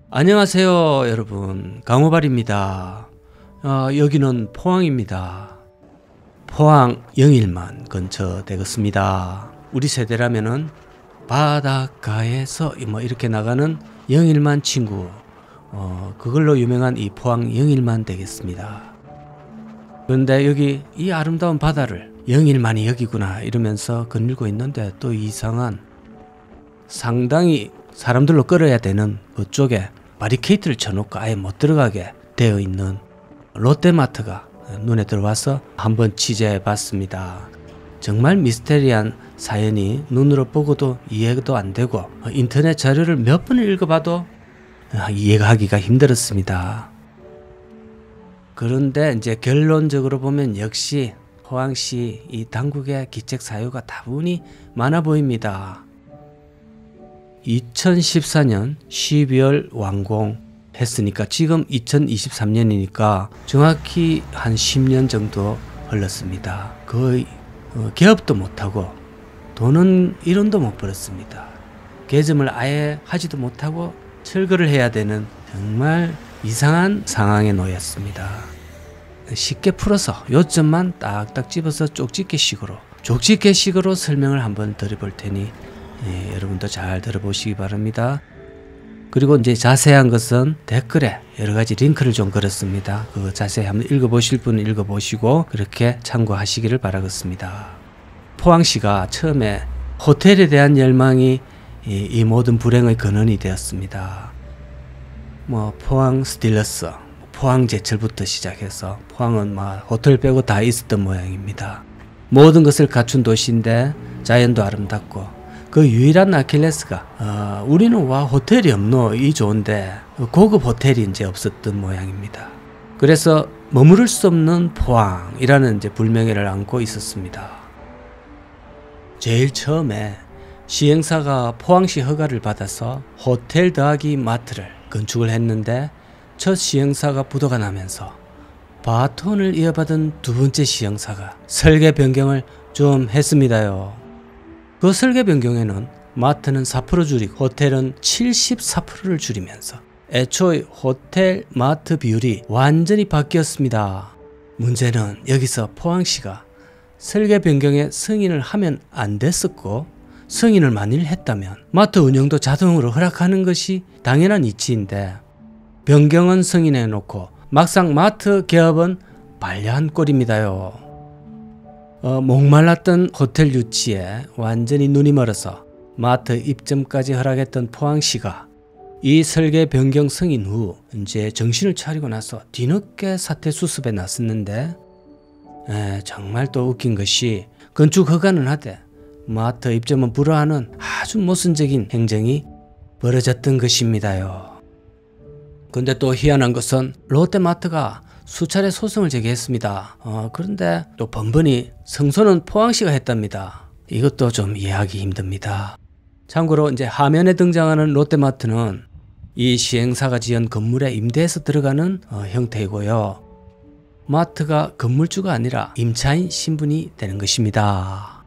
안녕하세요 여러분, 강호발입니다. 여기는 포항입니다. 포항 영일만 근처 되겠습니다. 우리 세대라면은 바닷가에서 뭐 이렇게 나가는 영일만 친구, 그걸로 유명한 이 포항 영일만 되겠습니다. 그런데 여기 이 아름다운 바다를 영일만이 여기구나 이러면서 거닐고 있는데, 또 이상한, 상당히 사람들로 끌어야 되는 그쪽에 바리케이트를 쳐놓고 아예 못 들어가게 되어 있는 롯데마트가 눈에 들어와서 한번 취재해 봤습니다. 정말 미스테리한 사연이 눈으로 보고도 이해도 안 되고, 인터넷 자료를 몇 번을 읽어봐도 이해가 하기가 힘들었습니다. 그런데 이제 결론적으로 보면 역시 포항시 이 당국의 기책 사유가 다분히 많아 보입니다. 2014년 12월 완공했으니까 지금 2023년이니까 정확히 한 10년 정도 흘렀습니다. 거의 개업도 못하고 돈은 1원도 못 벌었습니다. 개점을 아예 하지도 못하고 철거를 해야 되는 정말 이상한 상황에 놓였습니다. 쉽게 풀어서 요점만 딱딱 집어서 쪽집게식으로 설명을 한번 드려볼 테니 여러분도 잘 들어보시기 바랍니다. 그리고 이제 자세한 것은 댓글에 여러가지 링크를 좀 걸었습니다. 그거 자세히 한번 읽어보실 분은 읽어보시고 그렇게 참고하시기를 바라겠습니다. 포항시가 처음에 호텔에 대한 열망이 이 모든 불행의 근원이 되었습니다. 포항 스틸러스, 포항제철부터 시작해서 포항은 호텔 빼고 다 있었던 모양입니다. 모든 것을 갖춘 도시인데 자연도 아름답고, 그 유일한 아킬레스가 우리는 와 호텔이 없노 이 좋은데 고급 호텔이 이제 없었던 모양입니다. 그래서 머무를 수 없는 포항이라는 이제 불명예를 안고 있었습니다. 제일 처음에 시행사가 포항시 허가를 받아서 호텔 더하기 마트를 건축을 했는데, 첫 시행사가 부도가 나면서 바톤을 이어받은 두 번째 시행사가 설계 변경을 좀 했습니다요. 그 설계 변경에는 마트는 4% 줄이고 호텔은 74%를 줄이면서 애초에 호텔 마트 비율이 완전히 바뀌었습니다. 문제는 여기서 포항시가 설계 변경에 승인을 하면 안 됐었고, 승인을 만일 했다면 마트 운영도 자동으로 허락하는 것이 당연한 이치인데, 변경은 승인해 놓고 막상 마트 개업은 반려한 꼴입니다요. 목말랐던 호텔 유치에 완전히 눈이 멀어서 마트 입점까지 허락했던 포항시가 이 설계 변경 승인 후 이제 정신을 차리고 나서 뒤늦게 사태 수습에 나섰는데, 정말 또 웃긴 것이 건축 허가는 하되 마트 입점은 불허하는 아주 모순적인 행정이 벌어졌던 것입니다요. 근데 또 희한한 것은 롯데마트가 수차례 소송을 제기했습니다. 그런데 또 번번이 승소는 포항시가 했답니다. 이것도 좀 이해하기 힘듭니다. 참고로 이제 화면에 등장하는 롯데마트는 이 시행사가 지은 건물에 임대해서 들어가는 형태이고요. 마트가 건물주가 아니라 임차인 신분이 되는 것입니다.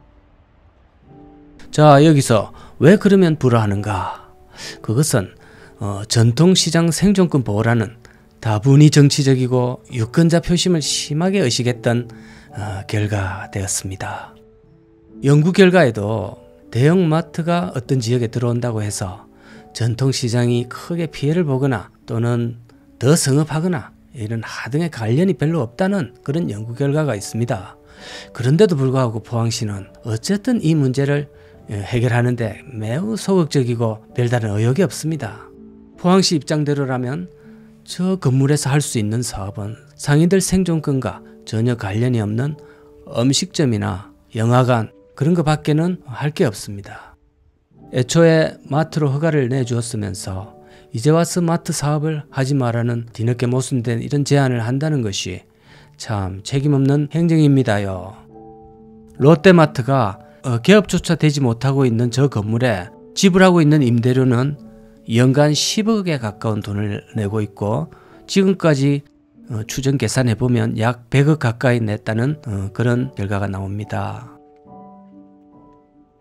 자, 여기서 왜 그러면 불허하는가? 그것은 전통시장 생존권 보호라는 다분히 정치적이고 유권자 표심을 심하게 의식했던 결과되었습니다. 연구 결과에도 대형마트가 어떤 지역에 들어온다고 해서 전통시장이 크게 피해를 보거나 또는 더 성업하거나 이런 하등의 관련이 별로 없다는 그런 연구 결과가 있습니다. 그런데도 불구하고 포항시는 어쨌든 이 문제를 해결하는데 매우 소극적이고 별다른 의욕이 없습니다. 포항시 입장대로라면 저 건물에서 할 수 있는 사업은 상인들 생존권과 전혀 관련이 없는 음식점이나 영화관 그런 거 밖에는 할 게 없습니다. 애초에 마트로 허가를 내주었으면서 이제 와서 마트 사업을 하지 말라는 뒤늦게 모순된 이런 제안을 한다는 것이 참 책임없는 행정입니다요. 롯데마트가 개업조차 되지 못하고 있는 저 건물에 지불하고 있는 임대료는 연간 10억에 가까운 돈을 내고 있고, 지금까지 추정 계산해보면 약 100억 가까이 냈다는 그런 결과가 나옵니다.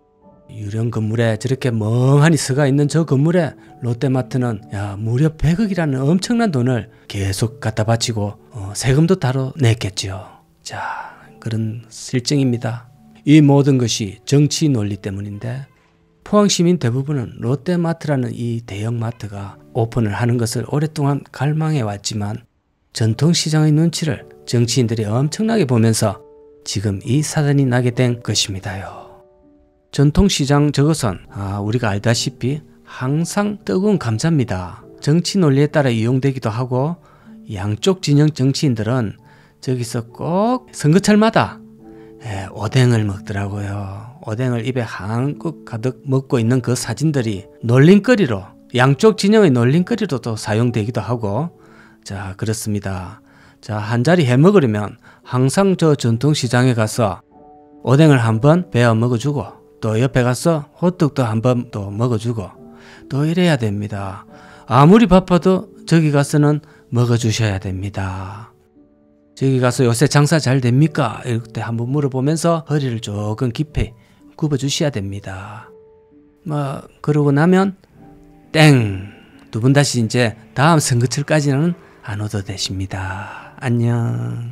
유령 건물에 저렇게 멍하니 서가 있는 저 건물에 롯데마트는 무려 100억이라는 엄청난 돈을 계속 갖다 바치고 세금도 따로 냈겠죠. 자, 그런 실정입니다. 이 모든 것이 정치 논리 때문인데 포항시민 대부분은 롯데마트라는 이 대형마트가 오픈을 하는 것을 오랫동안 갈망해 왔지만 전통시장의 눈치를 정치인들이 엄청나게 보면서 지금 이 사단이 나게 된 것입니다요. 전통시장 저것은 우리가 알다시피 항상 뜨거운 감자입니다. 정치 논리에 따라 이용되기도 하고 양쪽 진영 정치인들은 저기서 꼭 선거철마다 오뎅을 먹더라고요. 오뎅을 입에 한껏 가득 먹고 있는 그 사진들이 놀림거리로 양쪽 진영의 놀림거리로 또 사용되기도 하고 자 그렇습니다. 자 한 자리 해 먹으려면 항상 저 전통시장에 가서 오뎅을 한번 베어 먹어주고 또 옆에 가서 호떡도 한번 또 먹어주고 또 이래야 됩니다. 아무리 바빠도 저기 가서는 먹어주셔야 됩니다. 저기 가서 요새 장사 잘 됩니까? 이럴 때 한번 물어보면서 허리를 조금 깊이 굽어주셔야 됩니다. 그러고 나면 땡! 두 분 다시 이제 다음 선거철까지는 안 오도 되십니다. 안녕.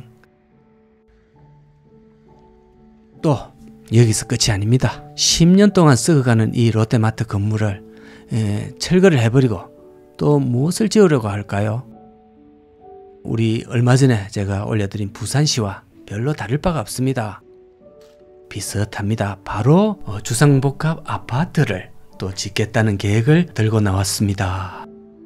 또 여기서 끝이 아닙니다. 10년 동안 썩어가는 이 롯데마트 건물을 철거를 해버리고 또 무엇을 지으려고 할까요? 우리 얼마 전에 제가 올려드린 부산시와 별로 다를 바가 없습니다. 비슷합니다. 바로 주상복합 아파트를 또 짓겠다는 계획을 들고 나왔습니다.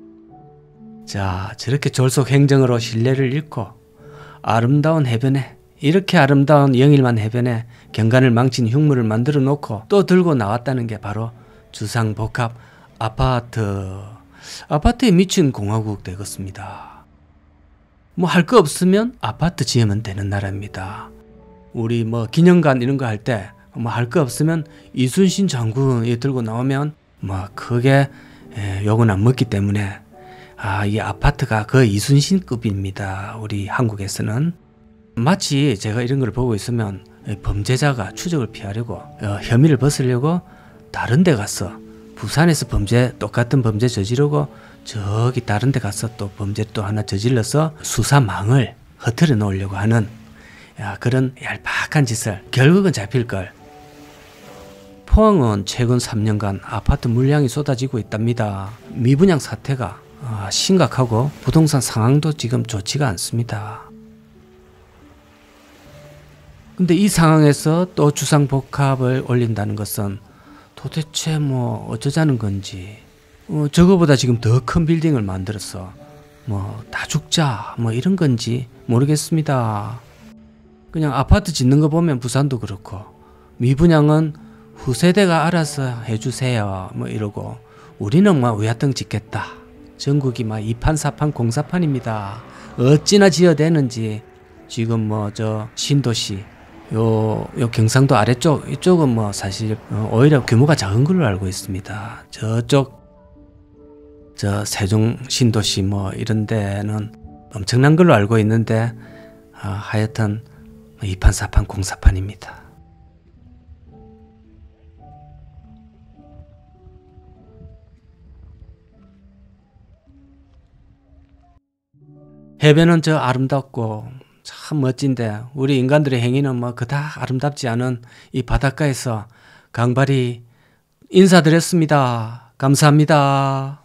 자, 저렇게 졸속 행정으로 신뢰를 잃고 아름다운 해변에 이렇게 아름다운 영일만 해변에 경관을 망친 흉물을 만들어 놓고 또 들고 나왔다는 게 바로 주상복합 아파트. 아파트에 미친 공화국 되겠습니다. 할 거 없으면 아파트 지으면 되는 나라입니다. 우리 기념관 이런 거 할 때 할 거 없으면 이순신 장군이 들고 나오면 크게 욕은 안 먹기 때문에 이 아파트가 그 이순신급입니다. 우리 한국에서는. 마치 제가 이런 걸 보고 있으면 범죄자가 추적을 피하려고 혐의를 벗으려고 다른 데 가서 부산에서 똑같은 범죄 저지르고 저기 다른 데 가서 또 범죄 또 하나 저질러서 수사망을 흐트려 놓으려고 하는 그런 얄팍한 짓을 결국은 잡힐걸. 포항은 최근 3년간 아파트 물량이 쏟아지고 있답니다. 미분양 사태가 심각하고 부동산 상황도 지금 좋지가 않습니다. 근데 이 상황에서 또 주상복합을 올린다는 것은 도대체 어쩌자는 건지 저거보다 지금 더 큰 빌딩을 만들어서 다 죽자 이런 건지 모르겠습니다. 그냥 아파트 짓는 거 보면 부산도 그렇고 미분양은 후세대가 알아서 해주세요 이러고 우리는 위화등 짓겠다. 전국이 2판 4판 공사판입니다. 어찌나 지어대는지 지금 저 신도시 요 경상도 아래쪽 이쪽은 사실 오히려 규모가 작은 걸로 알고 있습니다. 저쪽 저 세종 신도시 이런 데는 엄청난 걸로 알고 있는데 하여튼 2판 4판 공사판입니다. 해변은 저 아름답고 참 멋진데 우리 인간들의 행위는 그닥 아름답지 않은 이 바닷가에서 강발이 인사드렸습니다. 감사합니다.